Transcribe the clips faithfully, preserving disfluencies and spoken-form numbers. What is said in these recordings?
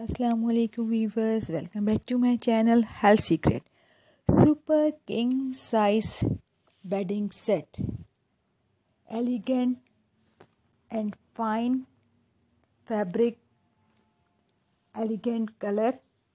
Assalamualaikum viewers, welcome back to my channel Health Secret. Super king size bedding set, elegant and fine fabric, elegant color,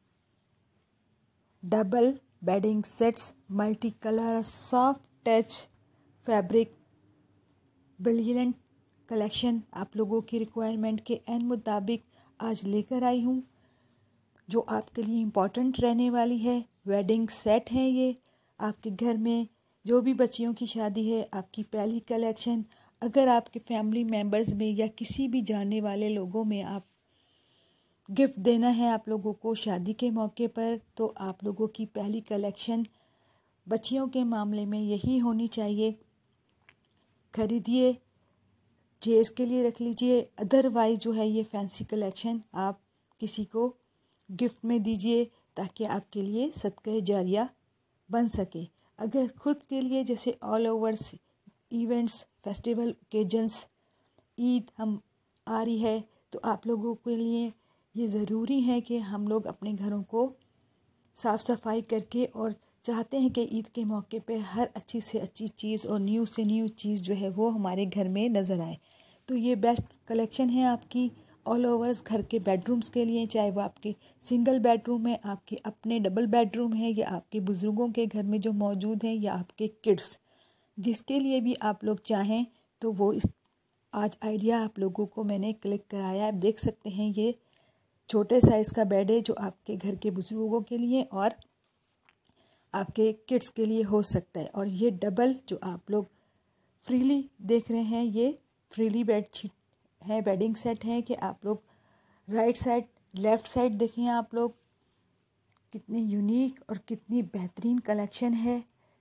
double bedding sets, multicolor, soft touch fabric, brilliant collection आप लोगों की requirement के N मुताबिक आज लेकर आई हूँ, जो आपके लिए इम्पॉर्टेंट रहने वाली है। वेडिंग सेट है ये, आपके घर में जो भी बच्चियों की शादी है, आपकी पहली कलेक्शन। अगर आपके फैमिली मेम्बर्स में या किसी भी जानने वाले लोगों में आप गिफ्ट देना है आप लोगों को शादी के मौके पर, तो आप लोगों की पहली कलेक्शन बच्चियों के मामले में यही होनी चाहिए। खरीदिए, जेस के लिए रख लीजिए, अदरवाइज जो है ये फैंसी कलेक्शन आप किसी को गिफ्ट में दीजिए ताकि आपके लिए सदका जारिया बन सके। अगर खुद के लिए जैसे all overs events, festival occasions, Eid हम आ रही है, तो आप लोगों के लिए ये ज़रूरी है कि हम लोग अपने घरों को साफ़ सफाई करके, और चाहते हैं कि ईद के मौके पे हर अच्छी से अच्छी चीज़ और न्यू से न्यू चीज़ जो है वो हमारे घर में नज़र आए। तो ये बेस्ट कलेक्शन है आपकी ऑल ओवर्स घर के बेडरूम्स के लिए, चाहे वो आपके सिंगल बेडरूम है, आपके अपने डबल बेडरूम है, या आपके बुज़ुर्गों के घर में जो मौजूद हैं, या आपके किड्स, जिसके लिए भी आप लोग चाहें तो वो इस आज आइडिया आप लोगों को मैंने क्लिक कराया है। देख सकते हैं ये छोटे साइज़ का बेड है जो आपके घर के बुज़ुर्गों के लिए और आपके किड्स के लिए हो सकता है। और ये डबल जो आप लोग फ्रीली देख रहे हैं, ये फ्रीली बेडशीट है, बेडिंग सेट है कि आप लोग राइट साइड लेफ़्ट साइड देखें आप लोग, कितनी यूनिक और कितनी बेहतरीन कलेक्शन है।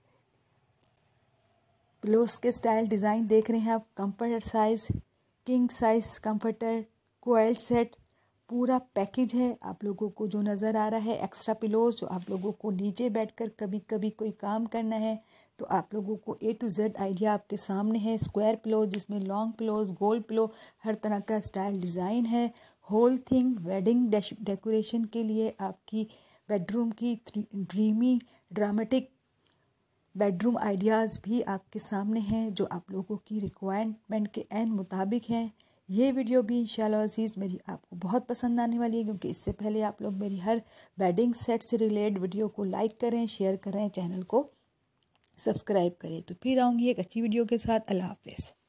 पिलोस के स्टाइल डिज़ाइन देख रहे हैं आप, comforter size, king size comforter, कोयल सेट, पूरा पैकेज है आप लोगों को जो नज़र आ रहा है। एक्स्ट्रा पिलोज जो आप लोगों को नीचे बैठकर कभी कभी कोई काम करना है तो आप लोगों को ए टू जेड आइडिया आपके सामने है। स्क्वायर पिलो जिसमें लॉन्ग पिलोज, गोल पिलो, हर तरह का स्टाइल डिज़ाइन है। होल थिंग वेडिंग डेकोरेशन के लिए आपकी बेडरूम की ड्रीमी ड्रामेटिक बेडरूम आइडियाज़ भी आपके सामने हैं जो आप लोगों की रिक्वायरमेंट के एन मुताबिक हैं। ये वीडियो भी इंशाल्लाह अज़ीज़ मेरी आपको बहुत पसंद आने वाली है, क्योंकि इससे पहले आप लोग मेरी हर बेडिंग सेट से रिलेटेड वीडियो को लाइक करें, शेयर करें, चैनल को सब्सक्राइब करें। तो फिर आऊँगी एक अच्छी वीडियो के साथ। अल्लाह हाफ़िज़।